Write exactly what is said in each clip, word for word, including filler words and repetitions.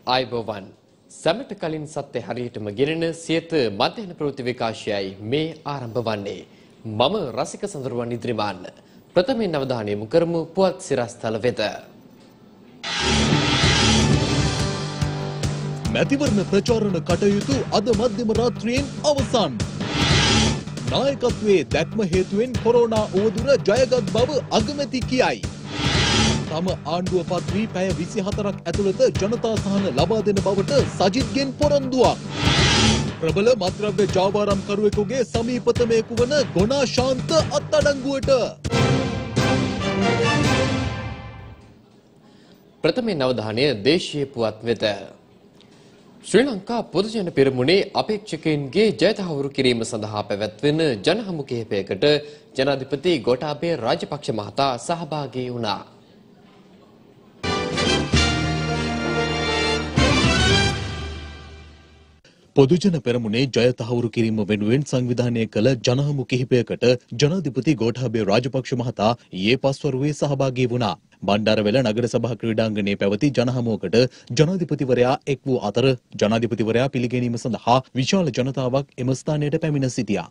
ආයුබෝවන් සමට කලින් සත්‍ය හරියටම ගෙනෙන සියත මධ්‍යන ප්‍රවෘත්ති විකාශයයි මේ ආරම්භ වන්නේ. මම රසික සඳරුවන් ඉදිරිමාන්න. ප්‍රථමයෙන් අවධානය යොමු කරමු පුවත් සිරස්තල වෙත. මැතිවරණ ප්‍රචාරණ කටයුතු අද මධ්‍යම රාත්‍රියෙන් අවසන්. නායකත්වයේ දැක්ම හේතුවෙන් කොරෝනා උවදුර ජයගත් බව අගමැති කියයි. තම ආණ්ඩුව පත් වී පැය විසිහතරක් ඇතුළත ජනතා සහන ලබා දෙන බවට සජිත්ගෙන් පොරොන්දුවක්. ප්‍රබල මත්ද්‍රව්‍ය ජාවාරම්කරුවෙකුගේ සමීපතමයෙකු වන ගොනා ශාන්ත අත්අඩංගුවට. ප්‍රථමයෙන් අවධානය දේශීය පුවත් වෙත. ශ්‍රී ලංකා පොදුජන පෙරමුණේ අපේක්ෂකයින්ගේ ජයතහවුරු කිරීම සඳහා පැවැත්වෙන ජනහමු කිහිපයකට ජනාධිපති ගෝඨාභය රාජපක්ෂ මහතා සහභාගී වුණා. පොදුජන පෙරමුණේ ජය තහවුරු කිරීම වෙනුවෙන් සංවිධානය කළ ජනහමු කිහිපයකට ජනාධිපති ගෝඨාභය රාජපක්ෂ මහතා ඊයේ පස්වරුවේ සහභාගී වුණා. බණ්ඩාරවැල නගර සභා ක්‍රීඩාංගණයේ පැවති ජනහමුවකට ජනාධිපතිවරයා එක් වූ අතර ජනාධිපතිවරයා පිළිගැනීම සඳහා විශාල ජනතාවක් එම ස්ථානයට පැමිණ සිටියා.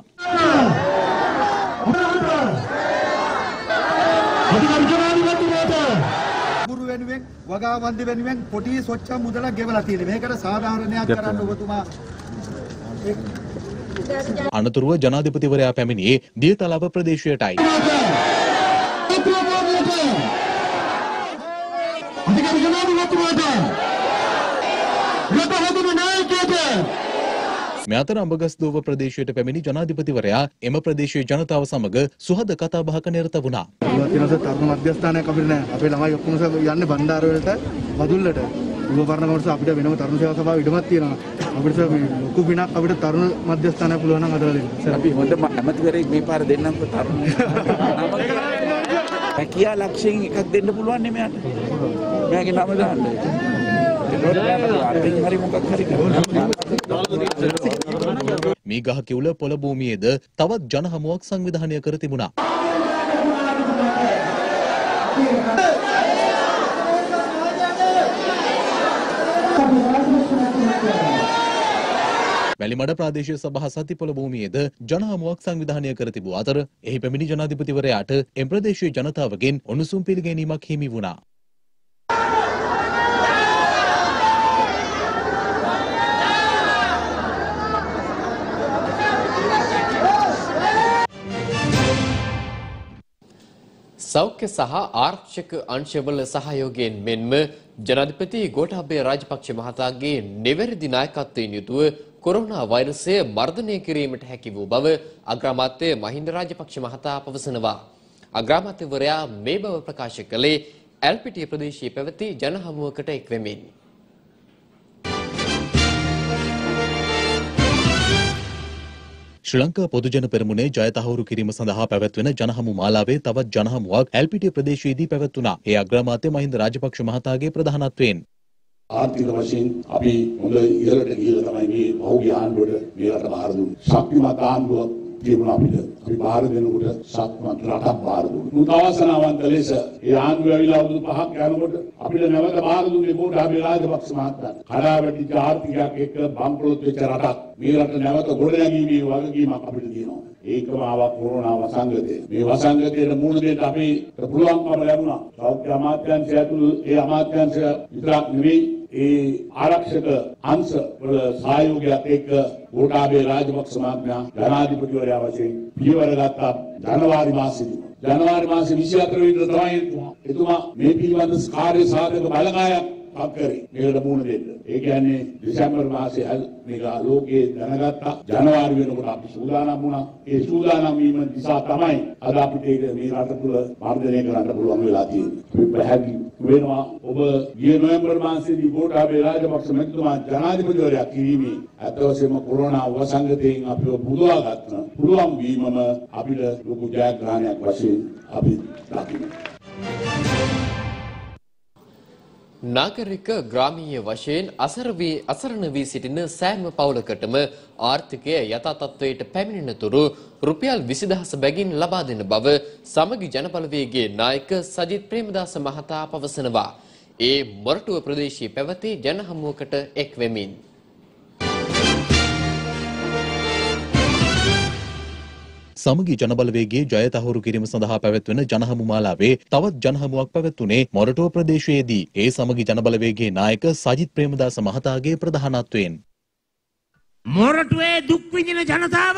වෙනුවෙන් වගාවන්දි වෙනුවෙන් කොටි සොච්චම් මුදලක් ගෙවලා තියෙනවා. මේකට සාධාරණයක් කරන්න ඔබතුමා. අනතුරුව ජනාධිපතිවරයා පැමිණියේ දියතලාව ප්‍රදේශයටයි. මේ අතර අඹගස්දෝව ප්‍රදේශයට පැමිණි ජනාධිපතිවරයා එම ප්‍රදේශයේ ජනතාව සමග සුහද කතා බහක නිරත වුණා. තරුණ මධ්‍යස්ථානයක් අපිට නැහැ. අපේ ළමයි ඔක්කොම යන්නේ බණ්ඩාරවලට වදුල්ලට. උපකරණ කොටස අපිට වෙනම තරුණ සේවා සභාව ඉඩමක් තියෙනවා. අපිට මේ ලොකු පිනක් අපිට තරුණ මධ්‍යස්ථානයක් පුළුවන් නම් අදලා දෙන්න. අපි හොඳම ඇමතිවරයෙක් මේ පාර දෙන්නම්කො තරුණ. කියා ලක්ෂයෙන් එකක් දෙන්න පුළුවන් නේ මෙයාට. මෙයාගේ නම දාන්න. හරි මොකක් හරි මේ ගහ කිවුල පොළ භූමියේද තවත් ජනහමුවක් සංවිධානය කර තිබුණා. වැලිමඩ ප්‍රාදේශීය සභා සතිපොළ භූමියේද ජනහමුවක් සංවිධානය කර තිබූ අතර එහි පැමිණි ජනාධිපතිවරයාට එම ප්‍රදේශීය ජනතාවගෙන් උණුසුම් පිළිගැනීමක් හිමි වුණා. සෞඛ්‍ය සහ ආරක්ෂක අංශවල සහයෝගයෙන් මෙන්ම ජනාධිපති ගෝඨාභය රාජපක්ෂ මහතාගේ නිවැරදි නායකත්වයෙන් යුතුව කොරෝනා වෛරසය මර්ධනය කිරීමට හැකි වූ බව අග්‍රාමාත්‍ය මහින්ද රාජපක්ෂ මහතා පවසනවා. අග්‍රාමාත්‍යවරයා මේ බව ප්‍රකාශ කළේ ඇල්පිටිය ප්‍රදේශයේ පැවති ජනහමුවකට එක් වෙමින්. ශ්‍රී ලංකා පොදුජන පෙරමුණේ ජය තහවුරු කිරීම සඳහා පැවැත්වෙන ජනහමු මාලාවේ තවත් ජනහමුවක් ඇල්පිටිය ප්‍රදේශයේදී පැවැත්වුණා. ඒ අග්‍රාමාත්‍ය මහින්ද රාජපක්ෂ මහතාගේ ප්‍රධානත්වයෙන්. ආර්ථික වශයෙන් අපි හොඳ ඉහළට ගිහිල්ලා තමයි මේ පහුගිය ආණ්ඩුවට මේ රට බාර දුන්නේ. ශක්තිමත් ආණ්ඩුවක් තිබුණා අපිට. අපි බාර දෙනකොට ශක්තිමත් රටක් බාර දුන්නා. මුදවාසනාවන්ත ලෙස ඒ ආණ්ඩුව ඇවිල්ලා අවුරුදු පහක් යනකොට අපිට නැවත බාර දුන්නේ ගෝඨාභය රාජපක්ෂ මහතා. කඩාවැටිච්ච ආර්ථිකයක් එක්ක බංකොලොත් වෙච්ච රටක්. මේ රට නැවත ගොඩනැගීමේ වගකීමක් අපිට තියෙනවා. ඒකම ආවා කොරෝනා වසංගතය. මේ වසංගතයට මුහුණ දෙන්න අපිට පුළුවන්කම ලැබුණා. සෞඛ්‍ය අමාත්‍යාංශය ඇතුළු ඒ අමාත්‍යාංශය විතරක් නෙවෙයි ඒ ආරක්ෂක අංශ වල සහයෝගයත් එක්ක ගෝඨාභය රාජපක්ෂ මහත්මයා ජනාධිපතිවරයා වශයෙන් පියවර ගත්තා ජනවාරි මාසෙදී. ජනවාරි මාසේ විසිහතර වෙනිදා තමයි එතුමා මේ පිළිබඳ කාර්ය සාධක බලකායක් අක්කරේ මේකට මුහුණ දෙන්න. ඒ කියන්නේ දෙසැම්බර් මාසේ මේක ලෝකයේ දැනගත්තා. ජනවාරි වෙනකොට අපි සූදානම් වුණා. ඒ සූදානම් වීම නිසා තමයි අද අපිට මේ රට තුළ වර්ධනය කරන්න පුළුවන් වෙලා තියෙන්නේ. පැහැදිලි වෙනවා ඔබ ගිය නොවැම්බර් මාසයේදී ගෝඨාභය රාජපක්ෂ මැතිතුමා ජනාධිපතිවරයා කිරීමේ අත වශයෙන්ම කොරෝනා වසංගතයෙන් අපිව පුදවා ගන්න පුළුවන් වීමම අපිට ලොකු ජයග්‍රහණයක් වශයෙන් අපි දකිනවා. නාගරික ග්‍රාමීය වශයෙන් අසරණ වී සිටින සෑම පවුලකටම ආර්ථිකය යථා තත්ත්වයට පැමිණෙන තුරු රුපියල් විසිදහස බැගින් ලබා දෙන බව සමගි ජනබලවේගයේ නායක සජිත් ප්‍රේමදාස මහතා පවසනවා. ඒ මොරටුව ප්‍රදේශයේ පැවති ජනහමුවකට එක් වෙමින් සමගි ජනබලවේගයේ ජය තහවුරු කිරීම සඳහා පැවැත්වෙන ජනහමු මාලාවේ තවත් ජනහමුවක් පැවැත්වුණේ මොරටුව ප්‍රදේශයේදී. ඒ සමගි ජනබලවේගයේ නායක සජිත් ප්‍රේමදාස මහතාගේ ප්‍රධානත්වයෙන් මොරටුවේ දුක් විඳින ජනතාව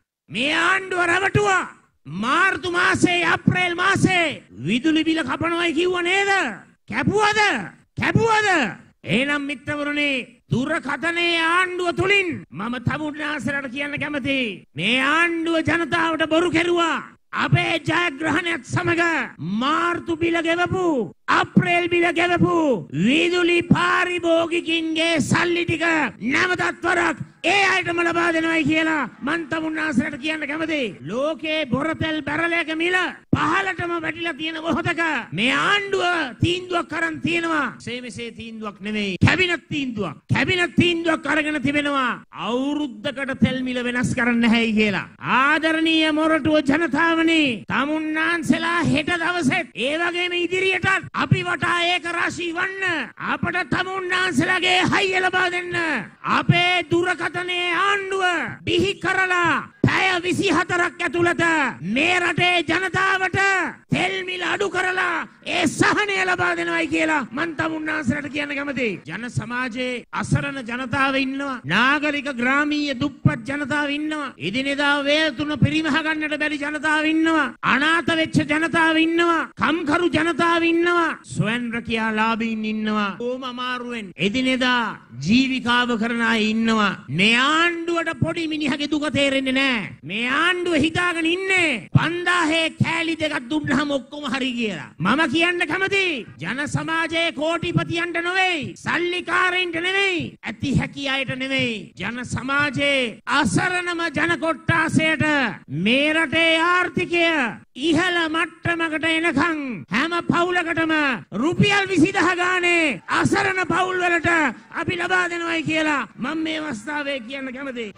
මේ ආණ්ඩුව රැවටුවා. මාර්තු මාසේ අප්‍රේල් මාසේ විදුලි බිල කපනවයි කිව්ව නේද? කැපුවද? කැපුවද? එහෙනම් මිත්‍රවරුනි, දුරකථනයේ ආණ්ඩුව තුලින් මම තමුන්නාසලට කියන්න කැමතියි. මේ ආණ්ඩුව ජනතාවට බොරු කෙරුවා. අපේ ජයග්‍රහණයත් සමග මාර්තු බිල ගෙවපු, අප්‍රේල් බිල ගෙවපු විදුලි පාරිභෝගිකින්ගේ සල්ලි ටික නැවතත් වරක් ඒ අයටම ලබා දෙනවයි කියලා මන් තමුන්නාසලට කියන්න කැමතියි. ලෝකේ බොරතෙල් බැරලයක මිල පහලටම වැටිලා තියෙන මොහොතක මේ ආණ්ඩුව තීන්දුවක් අරන් තියෙනවා. සේමසේ තීන්දුවක් නෙවෙයි, කැබිනට් තීන්දුවක්. කැබිනට් තීන්දුවක් අරගෙන තිබෙනවා අවුරුද්දකට තෙල් මිල වෙනස් කරන්න නැහැයි කියලා. ආදරණීය මොරටුව ජනතාවනි, තමුන්නාන්සලා හෙට දවසෙත් ඒ වගේම ඉදිරියටත් අපි වටා ඒක රාශී වන්න අපට තමුන්නාන්සලාගේ හයිය ලබා දෙන්න. අපේ දුරකථනයේ ආණ්ඩුව බිහි කරලා පැය විසිහතරක් ඇතුළත මේ රටේ ජනතාවට තෙල් මිල අඩු කරලා ඒ සහනය ලබා දෙනවයි කියලා මන් තමුන්නාන්සලට කියන්න කැමතියි. ජන සමාජයේ අසරණ ජනතාව ඉන්නවා. නාගරික ග්‍රාමීය දුප්පත් ජනතාව ඉන්නවා. ඉදිනෙදා වේතුන පිරිමහ ගන්නට බැරි ජනතාව ඉන්නවා. අනාථ වෙච්ච ජනතාව ඉන්නවා. කම්කරු ජනතාව ඉන්නවා. ස්වයං රැකියා ලාභීන් ඉන්නවා. ඕම අමාරුවෙන් එදිනෙදා ජීවිකාව කරන අය ඉන්නවා. මේ ආණ්ඩුවට පොඩි මිනිහගේ දුක තේරෙන්නේ නැහැ. මේ ආණ්ඩුව හිතාගෙන ඉන්නේ පන්දාහේ කෑලි දෙකක් දුන්නාම ඔක්කොම හරි කියලා. මම කියන්න කැමතියි, ජන සමාජයේ කෝටිපතියන්ට නෙවෙයි, සල්ලිකාරයින්ට නෙවෙයි, ඇති හැකි අයට නෙවෙයි, ජන සමාජයේ අසරණම ජන කොට්ටාසයට මේ රටේ ආර්ථිකය ඉහළ මට්ටමකට එනකන් හැම පවුලකටම රුපියල් විසිදහ ගානේ අසරණ පවුල් වලට අපි ලබා දෙනවයි කියලා මම මේ අවස්ථාවේ කියන්න කැමතියි.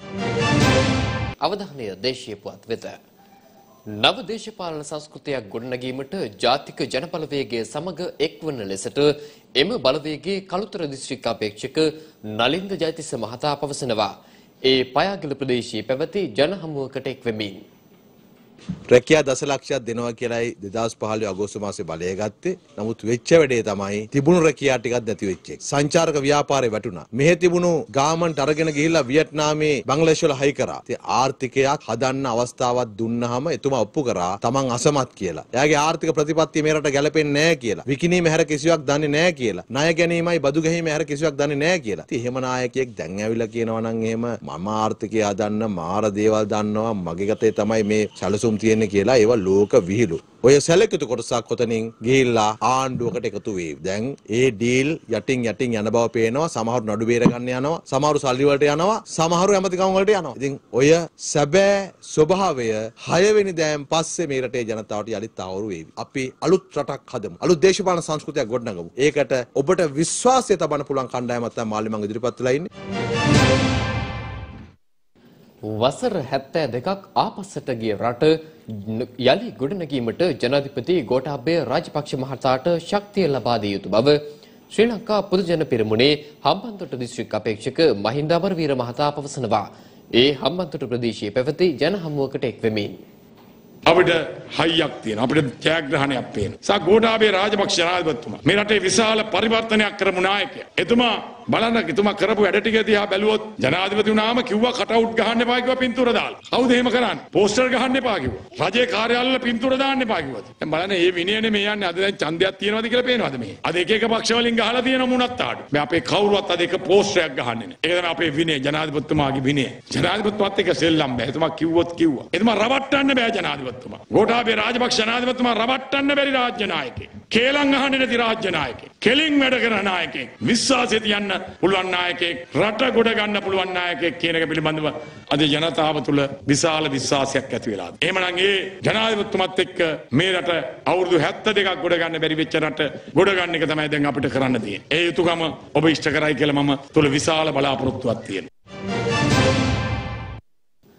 අවධානය දේශීය පුවත් වෙත. නව දේශපාලන සංස්කෘතියක් ගොඩනැගීමට ජාතික ජනබලවේගය සමග එක්වන ලෙසට එම බලවේගයේ කළුතර දිස්ත්‍රික් අපේක්ෂක නලින්ද ජයතිස්ස මහතා පවසනවා. ඒ පයාගල ප්‍රදේශයේ පැවති ජනහමුවකට එක්වෙමින් රැකියා දසලක්ෂයක් දෙනවා කියලායි දෙදාස් පහළොව අගෝස්තු මාසේ බලය ගත්තේ. නමුත් වෙච්ච වැඩේ තමයි තිබුණු රැකියා ටිකක් නැති වෙච්ච එක. සංචාරක ව්‍යාපාරේ වැටුණා. මෙහෙ තිබුණු ගාමන්ට් අරගෙන ගිහිල්ලා වියට්නාමේ බංග්ලාදේශ වල හයි කරා. ඉතින් ආර්ථිකයක් හදන්න අවස්ථාවක් දුන්නාම එතුමා ඔප්පු කරා තමන් අසමත් කියලා. එයාගේ ආර්ථික ප්‍රතිපත්තිය මේ රට ගැලපෙන්නේ නැහැ කියලා. විකිණීම හැර කිසිවක් දන්නේ නැහැ කියලා. ණය ගැනීමයි බදු ගැනීම හැර කිසිවක් දන්නේ නැහැ කියලා. ඉතින් එහෙම නායකයෙක් දැන් ඇවිල්ලා කියනවා නම් එහෙම මම ආර්ථිකය හදන්න මාර දේවල් දන්නවා මගේ ගතේ තමයි මේ සැලසුම් තියෙන්නේ කියලා ඒවා ලෝක විහිළු. ඔය සැලකිතු කොටසක් කොතනින් ගිහිල්ලා ආණ්ඩුවකට එකතු වෙයි. දැන් ඒ ඩීල් යටින් යටින් යන බව පේනවා. සමහරු නඩු බේර ගන්න යනවා. සමහරු සල්ලි වලට යනවා. සමහරු ඇමතිකම් වලට යනවා. ඉතින් ඔය සැබෑ ස්වභාවය හය වෙනි දෑන් පස්සේ මේ රටේ ජනතාවට යලිත් ආවරු වේවි. අපි අලුත් රටක් හදමු. අලුත් දේශපාලන සංස්කෘතියක් ගොඩනගමු. ඒකට ඔබට විශ්වාසය තබන්න පුළුවන් කණ්ඩායමක් තමයි මාළි මං ඉදිරිපත් වෙලා ඉන්නේ. වසර හැත්තෑ දෙකක් ආපස්සට ගිය රට යලි ගොඩනැගීමට ජනාධිපති ගෝඨාභය රාජපක්ෂ මහතාට ශක්තිය ලබා දිය යුතු බව ශ්‍රී ලංකා පොදු ජන පෙරමුණේ හම්බන්තොට දිස්ත්‍රික් අපේක්ෂක මහින්ද අමරවීර මහතා පවසනවා. ඒ හම්බන්තොට ප්‍රදේශයේ පැවති ජනහමුවකට එක්වෙමින් අපිට හයියක් තියෙනවා. අපිට ජයග්‍රහණයක් පේනවා. සා ගෝඨාභය රාජපක්ෂ ජනාධිපතිතුමා මේ රටේ විශාල පරිවර්තනයක් කරපු නායකයා. එතුමා බලන්න එතුමා කරපු වැඩ ටික දිහා බැලුවොත් ජනාධිපති වුණාම කිව්වා කට් අවුට් ගහන්න එපා කිව්වා පින්තූර දාලා. කවුද එහෙම කරන්නේ? පෝස්ටර් ගහන්න එපා කිව්වා. රජයේ කාර්යාලවල පින්තූර දාන්න එපා කිව්වා. දැන් බලන්න මේ විනයනේ මේ යන්නේ. අද දැන් ඡන්දයක් තියෙනවද කියලා පේනවද මේ? අද එක එක පක්ෂ වලින් ගහලා තියෙන මුණත් ආඩු. මේ අපේ කවුරුවත් අද එක පෝස්ටරයක් ගහන්නේ නැහැ. ඒක තමයි අපේ විනය, ජනාධිපතිතුමාගේ විනය. ජනාධිපතිතුමාත් එක්ක සෙල්ලම් බෑ. එතුමා කිව්වොත් කිව්වා. එතුමා රවට්ටන්න බෑ ජනාධිපතිතුමා. ගෝඨාභය රාජපක්ෂ ජනාධිපතිතුමා රවට්ටන්න බැරි රාජ්‍ය නායකයෙක්. කේලම් අහන්නේ නැති රාජ්‍ය නායකයෙක්. කෙලින් වැඩ කරන නායකයෙක්. විශ්වාසය තියන්න පුළුවන් නායකයෙක්. රට ගොඩ ගන්න පුළුවන් නායකයෙක් කියන එක පිළිබඳව අද ජනතාව තුළ විශාල විශ්වාසයක් ඇති වෙලා. එහෙමනම් ඒ ජනාධිපතිතුමත් එක්ක මේ රට අවුරුදු හැත්තෑ දෙකක් ගොඩ ගන්න බැරි වෙච්ච රට ගොඩ ගන්න එක තමයි දැන් අපිට කරන්න තියෙන්නේ. ඒ යුතුයකම ඔබ ඉෂ්ට කරයි කියලා මම තුළ විශාල බලාපොරොත්තුවක් තියෙනවා.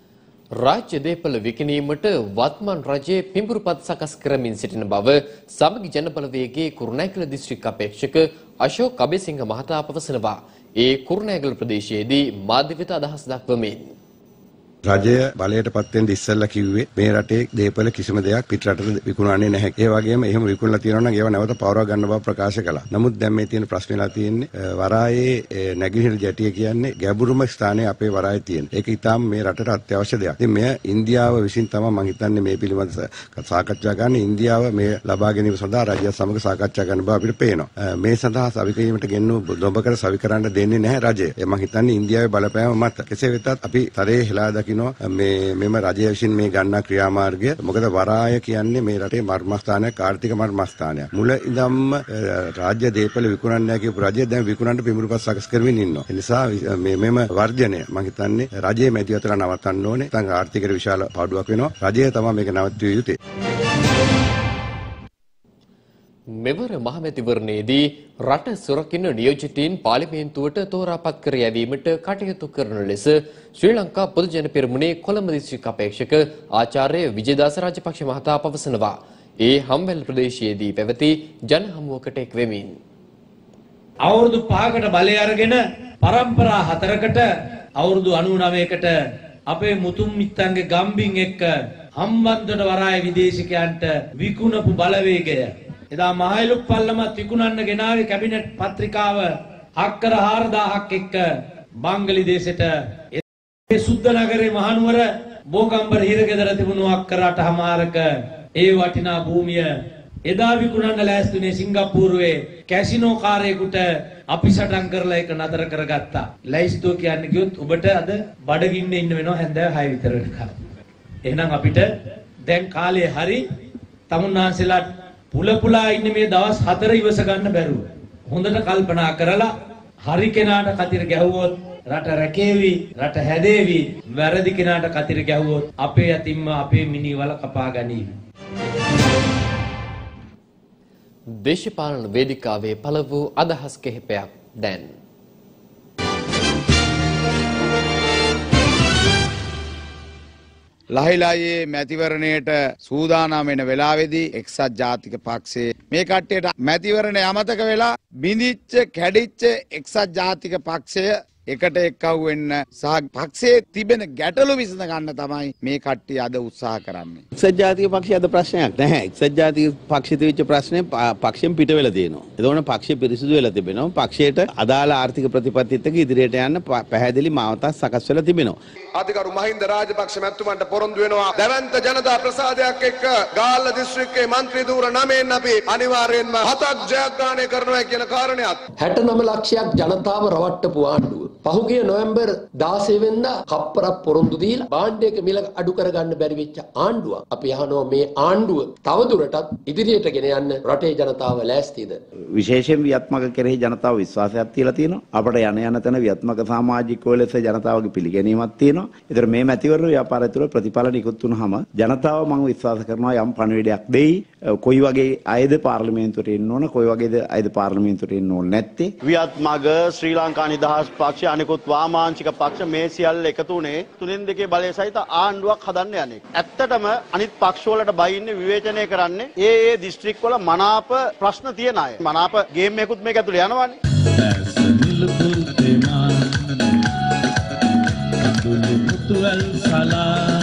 රාජ්‍ය දේපල විකිණීමට වත්මන් රජයේ පිඹුරුපත් සකස් කරමින් සිටින බව සමගි ජනබලවේගයේ කුරුණෑගල දිස්ත්‍රික් අපේක්ෂක අශෝක් අබේසිංහ මහතා පවසනවා. ඒ කුරුණෑගල ප්‍රදේශයේදී මාධ්‍ය වෙත අදහස් දක්වමින් රජය බලයට පත් වෙන්න ඉස්සෙල්ලා කිව්වේ මේ රටේ දේපල කිසිම දෙයක් පිට රටට විකුණන්නේ නැහැ. ඒ වගේම එහෙම විකුණලා තියෙනවා නම් ඒව නැවත පවරවා ගන්න බව ප්‍රකාශ කළා. නමුත් දැන් මේ තියෙන ප්‍රශ්නේලා තියෙන්නේ වරායේ නැගෙනහිර ජැටිය කියන්නේ ගැඹුරුම ස්ථානයේ අපේ වරායේ තියෙන. ඒක ඊටාම මේ රටට අත්‍යවශ්‍ය දෙයක්. ඉතින් මෙය ඉන්දියාව විසින් තමයි මම හිතන්නේ මේ පිළිබඳ සාකච්ඡා ගන්න. ඉන්දියාව මේ ලබා ගැනීම සඳහා රජය සමග සාකච්ඡා කරන බව අපිට පේනවා. මේ සඳහා සවිකරීමට ගෙන්නු දොඹකර සවි කරන්න දෙන්නේ නැහැ රජය. මම හිතන්නේ ඉන්දියාවේ බලපෑම මත. කෙසේ වෙතත් අපි තරයේ හෙලා මේ මෙම රජය විසින් මේ ගන්නා ක්‍රියාමාර්ගය මොකද වරාය කියන්නේ මේ රටේ මර්මස්ථානයක් ආර්ථික මර්මස්ථානයක් මුල ඉඳන්ම රාජ්‍ය දේපල විකුණන්නේ කියපු රජය දැන් විකුණන්න පිඹුරුපත් සකස් කරමින් ඉන්නවා ඒ නිසා මේ මෙම වර්ජනය මම හිතන්නේ රජයේ මැදිහතට නවත්තන්න ඕනේ නැත්නම් ආර්ථිකයට විශාල පාඩුවක් වෙනවා රජය තමයි මේක නවත්විය යුත්තේ මෙවර මහමැතිවරණයේදී රට සුරකින්න නියෝජිතයින් පාර්ලිමේන්තුවට තෝරාපත් කර යැවීමට කටයුතු කරන ලෙස ශ්‍රී ලංකා පොදු ජන පෙරමුණේ කොළඹ දිස්ත්‍රික් අපේක්ෂක ආචාර්ය විජේදාස රාජපක්ෂ මහතා පවසනවා. ඒ හම්බෙල් ප්‍රදේශයේදී පැවති ජන හමුවකට එක් වෙමින් අවුරුදු පහකට බලය අරගෙන පරම්පරා හතරකට අවුරුදු අනූනවයකට අපේ මුතුන් මිත්තන්ගේ ගම්බින් එක්ක හම්බන්තොට වරාය විදේශිකයන්ට විකුණපු බලවේගය එදා මහයිලුක් පල්ලමත් විකුණන්න ගෙනාවේ කැබිනට් පත්‍රිකාව අක්කර හාරදාහක් එක්ක බංගලි දේශෙට ඒ සුද්ධ නගරේ මහනුවර බෝගම්බර හිරගෙදර තිබුණු අක්කර අටහමාරක ඒ වටිනා භූමිය එදා විකුණන්න ලෑස්තුනේ සිංගප්පූරුවේ කැසිනෝ කාරයෙකුට අපි සටන් කරලා ඒක නතර කරගත්තා. ලැයිස්තුව කියන්නේ කිව්වොත් ඔබට අද බඩගින්නේ ඉන්න වෙනවා හැන්දෑව හය විතර වෙනකම්. එහෙනම් අපිට දැන් කාලේ හරි තමුන්නාන්සලා පුල පුලා ඉන්නේ මේ දවස් හතර ඉවස ගන්න බැරුව. හොඳට කල්පනා කරලා හරි කෙනාට කතිර ගැහුවොත් රට රැකේවි, රට හැදේවි. වැරදි කෙනාට කතිර ගැහුවොත් අපේ අතින්ම අපේ මිනිවල කපා ගනීවි. දේශපාලන වේදිකාවේ පළ වූ අදහස් කිහිපයක් දැන් ලහිලායේ මැතිවරණයට සූදානම් වෙන වෙලාවේදී එක්සත් ජාතික පක්ෂයේ මේ කට්ටියට මැතිවරණ අමතක වෙලා බිඳිච්ච කැඩිච්ච එක්සත් ජාතික පක්ෂය එකට එක්කව වෙන්න සහ පක්ෂයේ තිබෙන ගැටලු විසඳ ගන්න තමයි මේ කට්ටිය අද උත්සාහ කරන්නේ. එක්සත් ජාතික පක්ෂය අද ප්‍රශ්නයක් නැහැ. එක්සත් ජාතික පක්ෂිත වෙච්ච ප්‍රශ්නේ පක්ෂයෙන් පිට වෙලා තියෙනවා. එතකොට පක්ෂය පිරිසිදු වෙලා තිබෙනවා. පක්ෂයට අදාළ ආර්ථික ප්‍රතිපත්තිත් එක්ක ඉදිරියට යන්න පැහැදිලි මාවතක් සකස් වෙලා තිබෙනවා. අධිකරු මහින්ද රාජපක්ෂ මැතිතුමන්ට පොරොන්දු වෙනවා දැවැන්ත ජනතා ප්‍රසාදයක් එක්ක ගාල්ල දිස්ත්‍රික්කයේ മന്ത്രി ධූර නමයෙන් අපි අනිවාර්යයෙන්ම හතක් ජයග්‍රහණය කරනවා කියන කාරණයක්. හැට නව ලක්ෂයක් ජනතාව රවට්ටපු ආණ්ඩුව පහුගිය නොවැම්බර් දාසය වෙනිදා කප්පරක් පොරොන්දු දීලා භාණ්ඩයක මිල අඩු කරගන්න බැරි වෙච්ච ආණ්ඩුවක්. අපි අහනවා මේ ආණ්ඩුව තවදුරටත් ඉදිරියට ගෙන යන්න රටේ ජනතාව ලෑස්තිද? විශේෂයෙන් වියත්මක කෙරෙහි ජනතාව විශ්වාසයක් තියලා තියෙනවා. අපට යන යන තැන වියත්මක සමාජිකයෝ ලෙස ජනතාවගේ පිළිගැනීමක් තියෙනවා. ඒතර මේ මැතිවරණ ව්‍යාපාරය තුළ ප්‍රතිඵල නිකුත් වුණාම ජනතාව මම විශ්වාස කරනවා යම් පණිවිඩයක් දෙයි. කොයි වගේ අයද පාර්ලිමේන්තුවට එන්න ඕන, කොයි වගේද අයද පාර්ලිමේන්තුවට එන්න ඕන නැත්තේ. වියත්මග ශ්‍රී ලංකා නිදහස් පක්ෂ අනිකුත් වාමාංශික පක්ෂ මේ සියල්ල එකතු වුණේ තුනෙන් දෙකේ බලය සහිත ආණ්ඩුවක් හදන්න යන්නේ. ඇත්තටම අනිත් පක්ෂ වලට බයින්නේ විවේචනය කරන්නේ ඒ ඒ දිස්ත්‍රික් වල මනාප ප්‍රශ්න තියන අය. මනාප ගේම් එකකුත් මේක ඇතුලේ යනවනේ. Tuel salah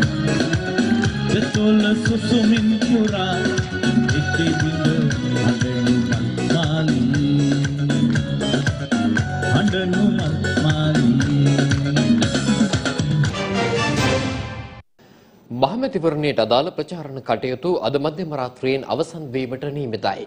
betul susumin pura iki bindu adenu mali adenu mali මහමැතිවරණයට අදාළ ප්‍රචාරණ කටයුතු අද මධ්‍යම රාත්‍රියෙන් අවසන් වීමට නියමිතයි.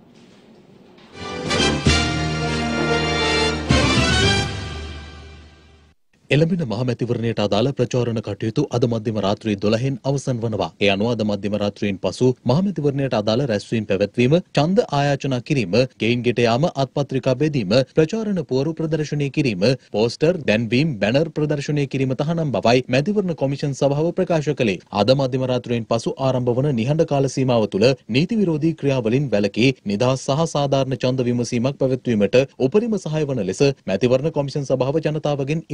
එළඹෙන මහමැතිවරණයට අදාළ ප්‍රචාරණ කටයුතු අද මධ්‍යම රාත්‍රී දොළහෙන් අවසන් වනවා. ඒ අනුව අද මධ්‍යම රාත්‍රියෙන් පසු මහමැතිවරණයට අදාළ රැස්වීම් පැවැත්වීම, ඡන්ද ආයාචනා කිරීම, ගෙයින් ගෙට යාම, අත්පත්‍රිකා බෙදීම, ප්‍රචාරණ පුවරු ප්‍රදර්ශනය කිරීම, පෝස්ටර්, දැන්වීම්, බැනර් ප්‍රදර්ශනය කිරීම තහනම් බවයි මැතිවරණ කොමිෂන් සභාව ප්‍රකාශ කළේ. අද මධ්‍යම රාත්‍රියෙන් පසු ආරම්භ වන නිහඬ කාල සීමාව තුළ නීති විරෝධී ක්‍රියාවලින් වැළකී නිදහස් සහ සාධාරණ ඡන්ද විමසීමක් පැවැත්වීමට උපරිම සහාය වන ලෙස මැතිවරණ කොමිෂන් සභාව ජනතාවගෙන් ඉල්ලීමක්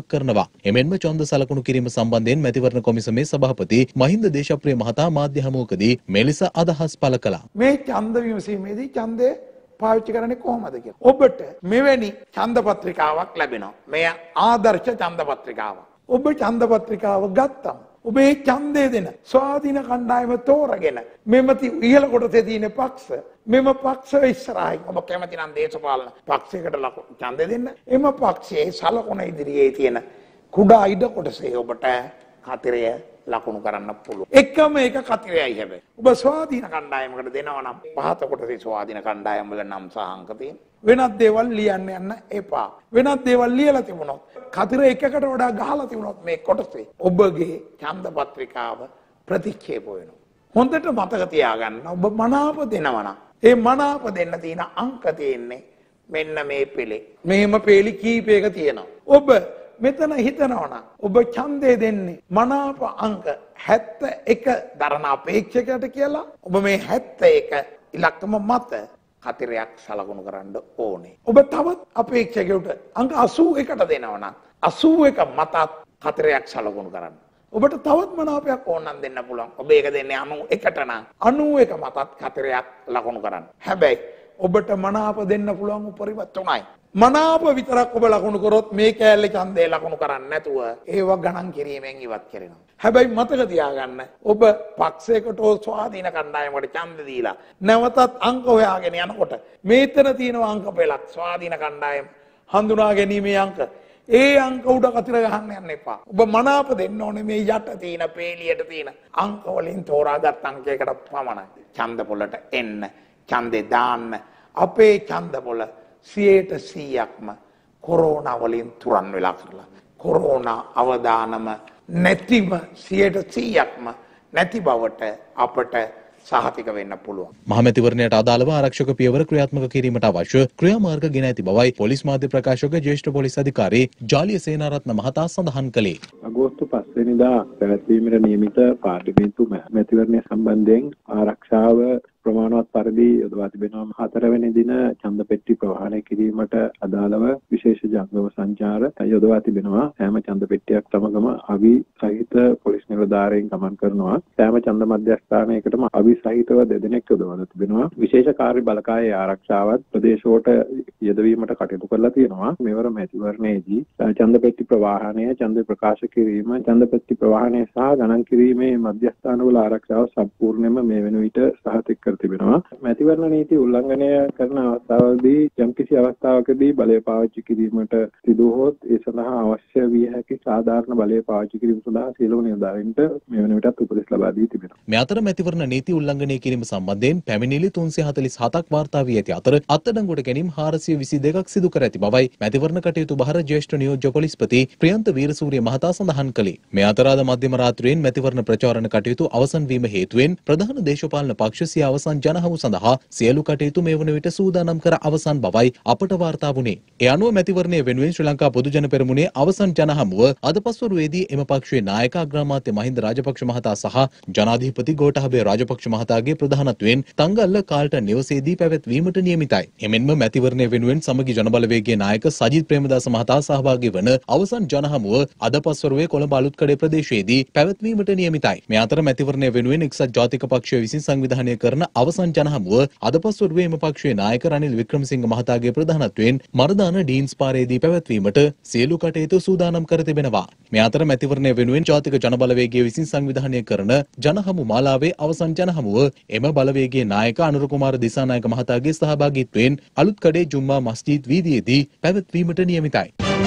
කරනවා. එමෙන්ම ඡන්ද සලකුණු කිරීම සම්බන්ධයෙන් මැතිවරණ කොමිසමේ සභාපති මහින්ද දේශප්‍රිය මහතා මාධ්‍ය හමුවකදී මෙලෙස අදහස් පළ කළා. මේ ඡන්ද විමසීමේදී ඡන්දය පාවිච්චි කරන්නේ කොහොමද කියලා. ඔබට මෙවැනි ඡන්ද පත්‍රිකාවක් ලැබෙනවා. මේ ආදර්ශ ඡන්ද පත්‍රිකාවක්. ඔබ ඡන්ද පත්‍රිකාව ගත්තම ඔබේ ඡන්දය දෙන ස්වාධීන කණ්ඩායම තෝරගෙන මෙමෙති ඉහළ කොටසේ තියෙන පක්ෂ මෙම පක්ෂ ඉස්සරහින් ඔබ කැමති නම් දේශපාලන පක්ෂයකට ලකුණු ඡන්දය දෙන්න. එම පක්ෂයේ සලකුණ ඉදිරියේ තියෙන කුඩා ඉඩ කොටසේ ඔබට කතරය ලකුණු කරන්න පුළුවන්. එකම එක කතරයයි හැබැයි. ඔබ ස්වාධීන කණ්ඩායමකට දෙනවා නම් පහත කොටසේ ස්වාධීන කණ්ඩායම් වල නම් සහ අංක තියෙන. වෙනත් දේවල් ලියන්න යන්න එපා. වෙනත් දේවල් ලියලා තිබුණොත් කතර එකකට වඩා ගහලා තිබුණොත් මේ කොටසේ ඔබගේ ඡන්ද පත්‍රිකාව ප්‍රතික්ෂේප වෙනවා. හොඳට මතක තියාගන්න ඔබ මනාප දෙනවා නම් ඒ මනාප දෙන්න තියෙන අංක තියෙන්නේ මෙන්න මේ පෙළේ. මෙහෙම පෙළි කීපයක තියෙනවා. ඔබ මෙතන හිතනවා නම් ඔබ ඡන්දය දෙන්නේ මනාප අංක හැත්තෑ එක දරන අපේක්ෂකයට කියලා ඔබ මේ හැත්තෑ එක ඉලක්කම මත කතරයක් සලකුණු කරන්න ඕනේ. ඔබ තවත් අපේක්ෂකයට අංක අසූ එකට දෙනවා නම් අසූ එක මතත් කතරයක් සලකුණු කරන්න. ඔබට තවත් මනාපයක් ඕනනම් දෙන්න පුළුවන්. ඔබ ඒක දෙන්නේ අනූ එකට නම් අනූ එක මතත් කතරයක් ලකුණු කරන්න. හැබැයි ඔබට මනාප දෙන්න පුළුවන් උපරිම තුනයි. මනාප විතරක් ඔබ ලකුණු කරොත් මේ කෑල්ලේ ඡන්දය ලකුණු කරන්නේ නැතුව ඒව ගණන් කිරීමෙන් ඉවත් කරනවා. හැබැයි මතක තියාගන්න ඔබ පක්ෂයකට හෝ ස්වාධීන කණ්ඩායමකට ඡන්ද දීලා නැවතත් අංක හොයාගෙන යනකොට මේතන තියෙන අංක පෙළක් ස්වාධීන කණ්ඩායම හඳුනා ගැනීමේ අංක ඒ අංක උඩ කතර ගහන්න යන්න එපා. ඔබ මනාප දෙන්න ඕනේ මේ යට තියෙන පේලියට තියෙන අංක වලින් තෝරාගත් අංකයකට පමණයි. ඡන්ද පොළට එන්න ඡන්දේ දාන්න. අපේ ඡන්ද පොළ සියයට සීයක්ම කොරෝනා වලින් තුරන් වෙලා කරලා කොරෝනා අවදානම නැතිව සියයට සීයක්ම නැති බවට අපට සහතික වෙන්න පුළුවන්. මහමැතිවරණයට අදාළව ආරක්ෂක පියවර ක්‍රියාත්මක කිරීමට අවශ්‍ය ක්‍රියාමාර්ග ගෙන ඇති බවයි පොලිස් මාධ්‍ය ප්‍රකාශක ජ්‍යෙෂ්ඨ පොලිස් අධිකාරී ජාලිය සේනාරත්න මහතා සඳහන් කළේ. අගෝස්තු පහ වෙනිදා පැවැත්වීමට නියමිත පාර්ලිමේන්තු මැතිවරණය සම්බන්ධයෙන් ආරක්ෂාව ප්‍රමාණවත් පරිදි යොදවා තිබෙනවා. හතරවෙනි දින ඡන්ද පෙට්ටි ප්‍රවාහනය කිරීමට අදාළව විශේෂ ජංගම සංචාර යොදවා තිබෙනවා. සෑම ඡන්ද පෙට්ටියක් සමගම අවි සහිත පොලිස් නිලධාරීන් ගමන් කරනවා. සෑම ඡන්ද මධ්‍යස්ථානයකටම අවි සහිතව දෙදෙනෙක් යොදවලා තිබෙනවා. විශේෂ කාර්ය බලකායේ ආරක්ෂාවත් ප්‍රදේශවලට යෙදවීමට කටයුතු කරලා තියෙනවා. මෙවර මැතිවරණයේදී ඡන්ද පෙට්ටි ප්‍රවාහනය, ඡන්ද ප්‍රකාශ කිරීම, ඡන්ද පෙට්ටි ප්‍රවාහනය සහ ගණන් කිරීමේ මධ්‍යස්ථානවල ආරක්ෂාව සම්පූර්ණයෙන්ම මේ වෙන විට සහතික තිබෙනවා. මැතිවරණ නීති උල්ලංඝනය කරන අවස්ථාවලදී යම්කිසි අවස්ථාවකදී බලය පාවිච්චි කිරීමට සිදු වුවොත් ඒ සඳහා අවශ්‍ය විය හැකි සාධාරණ බලය පාවිච්චි කිරීම සඳහා සියලුම නිලධාරීන්ට මේ වන විටත් උපදෙස් ලබා දී තිබෙනවා. මේ අතර මැතිවරණ නීති උල්ලංඝනය කිරීම සම්බන්ධයෙන් පැමිණිලි තුන්සිය හතළිස් හතක් වාර්තා වී ඇති අතර අත්අඩංගුවට ගැනීම හාරසිය විසි දෙකක් සිදු කර ඇති බවයි මැතිවරණ කටයුතු බහර ජ්‍යෙෂ්ඨ නියෝජ්‍ය පොලිස්පති ප්‍රියන්ත වීරසූරිය මහතා සඳහන් කළේ. මේ අතර අද මධ්‍යම රාත්‍රියෙන් මැතිවරණ ප්‍රචාරණ කටයුතු අවසන් වීම හේතුවෙන් ප්‍රධාන දේශපාලන පක්ෂ සිය අවසන් ජනහමු සඳහා සියලු කටයුතු මේ වන විට සූදානම් කර අවසන් බවයි අපට වාර්තා වුණේ. ඒ අනුව මැතිවරණය වෙනුවෙන් ශ්‍රී ලංකා පොදු ජන පෙරමුණේ අවසන් ජනහමුව අද පස්වරුවේදී එම පක්ෂයේ නායක අග්‍රාමාත්‍ය මහින්ද රාජපක්ෂ මහතා සහ ජනාධිපති ගෝඨාභය රාජපක්ෂ මහතාගේ ප්‍රධානත්වයෙන් තංගල්ල කාල්ටන් නිවසේදී පැවැත්වීමට නියමිතයි. එමෙන්ම මැතිවරණය වෙනුවෙන් සමගි ජනබලවේගයේ නායක සජිත් ප්‍රේමදාස මහතා සහභාගී වන අවසන් ජනහමුව අද පස්වරුවේ කොළඹ අලුත්කඩේ ප්‍රදේශයේදී පැවැත්වීමට නියමිතයි. මේ අතර මැතිවරණය වෙනුවෙන් එක්සත් ජාතික පක්ෂය විසින් සංවිධානය කරන අවසන් ජනහමුව අද පස්වරුවේ එම පක්ෂයේ නායක රනිල් වික්‍රමසිංහ මහතාගේ ප්‍රධානත්වයෙන් මරදාන ඩීන්ස් පාරේදී පැවැත්වීමට සියලු කටයුතු සූදානම් කර තිබෙනවා. මේ අතර මැතිවරණය වෙනුවෙන් ජාතික ජනබලවේගය විසින් සංවිධානය කරන ජනහමු මාලාවේ අවසන් ජනහමුව එම බලවේගයේ නායක අනුර කුමාර දිසානායක මහතාගේ සහභාගීත්වයෙන් අලුත්කඩේ ජුම්මා මස්ජිද් වීදියේදී පැවැත්වීමට නියමිතයි.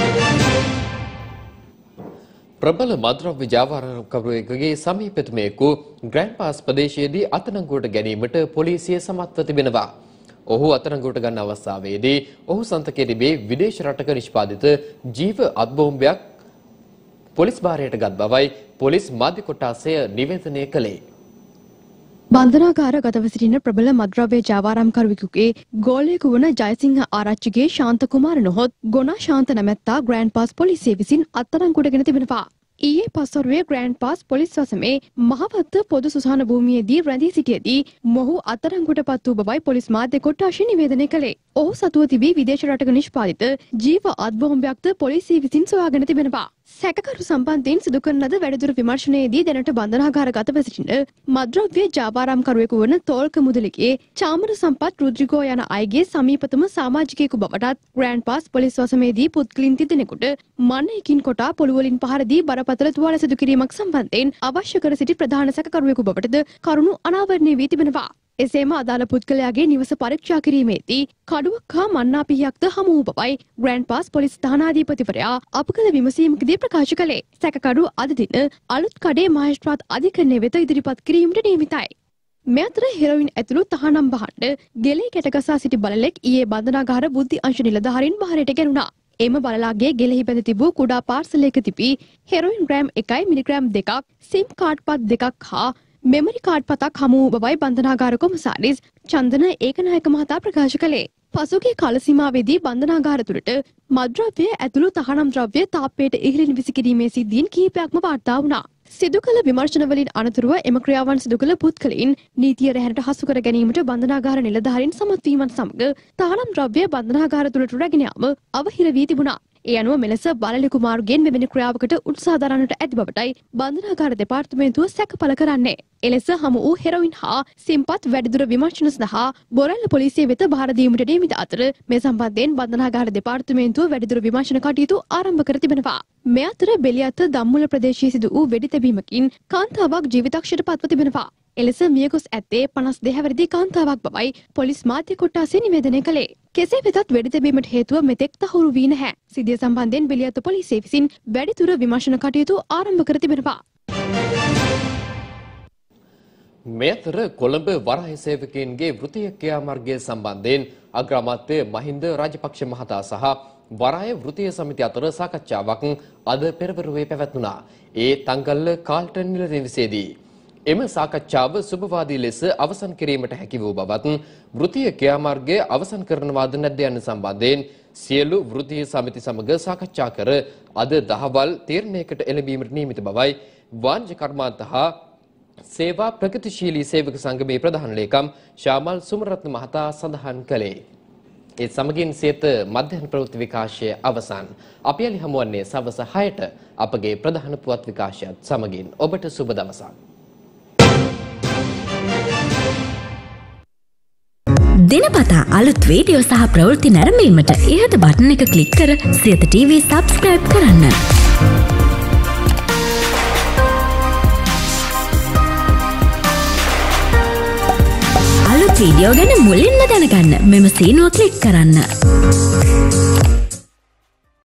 ප්‍රබල මද්‍රව්‍ය ජාවාරම්කරුවෙකුගේ සමීපතුමයෙකු ග්‍රෑන්ඩ් පාස් ප්‍රදේශයේදී අත්අඩංගුවට ගැනීමට පොලිසිය සමත්ව තිබෙනවා. ඔහු අත්අඩංගුවට ගන්න අවස්ථාවේදී ඔහු සන්තකයේ තිබේ විදේශ රටක නිෂ්පාදිත ජීව අත්බෝම්බයක් පොලිස් භාරයට ගත් බවයි පොලිස් මාධ්‍ය කොට්ටාසය නිවේදනය කළේ. බන්ධනාගාරගතව සිටින ප්‍රබල මද්‍රව්‍ය ජාවාරම්කරුවෙකුගේ ගෝලයෙකු වන ජයසිංහ ආරච්චිගේ ශාන්ත කුමාර නොහොත් ගොනා ශාන්ත නැමැත්තා ග්‍රෑන්ඩ් පාස් පොලිසිය විසින් අත්අඩංගුවටගෙන තිබෙනවා. ඊයේ පස්වරුවේ ග්‍රෑන්ඩ් පාස් පොලිස් වසමේ මහවත්ත පොදු සුසාන භූමියේදී රැඳී සිටියේදී මොහු අත්අඩංගුවටපත් වූ බවයි පොලිස් මාධ්‍ය කොට්ටාශය නිවේදනය කළේ. ඔහු සතුව තිබී විදේශ රටක නිෂ්පාදිත ජීව අත්බෝම්බයක්ද පොලිසිය විසින් සොයාගෙන තිබෙනවා. සැකකරු සම්බන්ධයෙන් සිදු කරන ලද වැඩිදුර විමර්ශනයේදී දැනට බන්ධනාගාරගතව සිටින මද්‍රව්‍ය ජාවාරම්කරුවෙකු වන තෝල්ක මුදලිගේ චාමර සම්පත් රුද්‍රිගෝ යන අයගේ සමීපතම සමාජිකයෙකු බවටත් ග්‍රෑන්ඩ් පාස් පොලිස් වසමේදී පුද්ගලින් තිදෙනෙකුට මන්නයකින් කොටා පොළවලින් පහරදී බරපතල තුවාල සිදු කිරීමක් සම්බන්ධයෙන් අවශ්‍ය කර සිටි ප්‍රධාන සැකකරුවෙකු බවටද කරුණු අනාවරණය වී තිබෙනවා. එසේම අදාළ පුද්ගලයාගේ නිවස පරීක්ෂා කිරීමේදී කඩුවක් හා මන්නාපිහයක්ද හමු වූ බවයි ග්‍රෑන්ඩ් පාස් පොලිස් ස්ථානාධිපතිවරයා අප කළ විමසීමකදී ප්‍රකාශ කළේ. සැකකරු අද දින අලුත් කඩේ මහේස්ත්‍රාත් අධිකරණය වෙත ඉදිරිපත් කිරීමට නියමිතයි. මේ අතර හෙරොයින් ඇතුළු තහනම් බහන්න ගෙලේ කැටගසා සිටි බලලෙක් ඊයේ බන්ධනාගාර බුද්ධි අංශ නිලධාරීන් බහරයට ගැනුණා. එම බලලාගේ ගෙලෙහි බැඳ තිබූ කුඩා පාර්සලයක තිබී හෙරොයින් ග්‍රෑම් එකයි මිලිග්‍රෑම් දෙකක් සිම් කාඩ් පත් දෙකක් හා මෙමරි කාඩ් පතක් හමු වූ බවයි බන්ධනාගාර කොමසාරිස් චන්දන ඒකනායක මහතා ප්‍රකාශ කළේ. පසුගිය කාල සීමාවේදී බන්ධනාගාර තුළට මද්‍රව්‍ය ඇතුළු තහනම් ද්‍රව්‍ය තාප්පයට ඉහළින් විසිකිරීමේ සිද්ධීන් කිහිපයක්ම වාර්තා වුණා. සිදු කළ විමර්ශනවලින් අනතුරුව එම ක්‍රියාවන් සිදු කළ පුද්ගලයින් නීතිය රැහැනට හසු කර ගැනීමට බන්ධනාගාර නිලධාරීන් සමත් වීමත් සමග තහනම් ද්‍රව්‍ය බන්ධනාගාර තුළට රැගෙන යාම අවහිර වී තිබුණා. ඒ අනුව මෙලෙස බලලි කුමාරුගෙන් මෙවැනි ක්‍රියාවකට උත්සාහ දරන්නට ඇති බවටයි බන්ධනාගාර දෙපාර්තමේන්තුව සැක පළ කරන්නේ. එලෙස හමු වූ හෙරොයින් හා සිම්පත් වැඩිදුර විමර්ශන සඳහා බොරැල්ල පොලිසිය වෙත බාර දීමට නියමිත අතර මේ සම්බන්ධයෙන් බන්ධනාගාර දෙපාර්තමේන්තුව වැඩිදුර විමර්ශන කටයුතු ආරම්භ කර තිබෙනවා. මේ අතර බෙලියත්ත දම්මුල ප්‍රදේශයේ සිදු වූ වෙඩි තැබීමකින් කාන්තාවක් ජීවිතක්ෂයට පත්ව තිබෙනවා. එලෙස මියගොස් ඇත්තේ පනස් දෙක හැවිරිදි කාන්තාවක් බවයි පොලිස් මාධ්‍ය කොට්ටාසය නිවේදනය කළේ. කෙසේ වෙතත් වෙඩි තැබීමට හේතුව මෙතෙක් තහවුරු වී නැහැ. සිද්ධිය සම්බන්ධයෙන් බෙලියත්ත පොලිසිය විසින් වැඩිදුර විමර්ශන කටයුතු ආරම්භ කර තිබෙනවා. මේ අතර කොළඹ වරාය සේවකයන්ගේ වෘත්තීය ක්‍රියාමාර්ගය සම්බන්ධයෙන් අග්‍රාමාත්‍ය මහින්ද රාජපක්ෂ මහතා සහ වරාය වෘත්තීය සමිතිය අතර සාකච්ඡාවක් අද පෙරවරුවේ පැවැත්වුණා. ඒ තංගල්ල කාල්ටන් නිල නිවසේදී එම සාකච්ඡාව සුබවාදී ලෙස අවසන් කිරීමට හැකි වූ බවත් වෘත්තීය ක්‍රියාමාර්ගය අවසන් කරනවාද නැද්ද යන සම්බන්ධයෙන් සියලු වෘත්තීය සමිති සමග සාකච්ඡා කර අද දහවල් තීරණයකට එළඹීමට නියමිත බවයි වාණිජ කර්මාන්ත හා සේවා ප්‍රගතිශීලී සේවක සංගමේ ප්‍රධාන ලේකම් ශාමල් සුමරත්න මහතා සඳහන් කළේ. ඒ සමගින් සියත මධ්‍යහන ප්‍රවෘත්ති විකාශය අවසන්. අපි යලි හමුවන්නේ සවස හයට අපගේ ප්‍රධාන පුවත් විකාශයත් සමගින්. ඔබට සුබ දවසක්. දිනපතා අලුත් වීඩියෝ සහ ප්‍රවෘත්ති නැරඹීමට ඉහත බටන් එක ක්ලික් කර සියත ටීවී සබ්ස්ක්‍රයිබ් කරන්න. අලුත් වීඩියෝ ගැන මුලින්ම දැනගන්න මෙම සීනුව ක්ලික් කරන්න.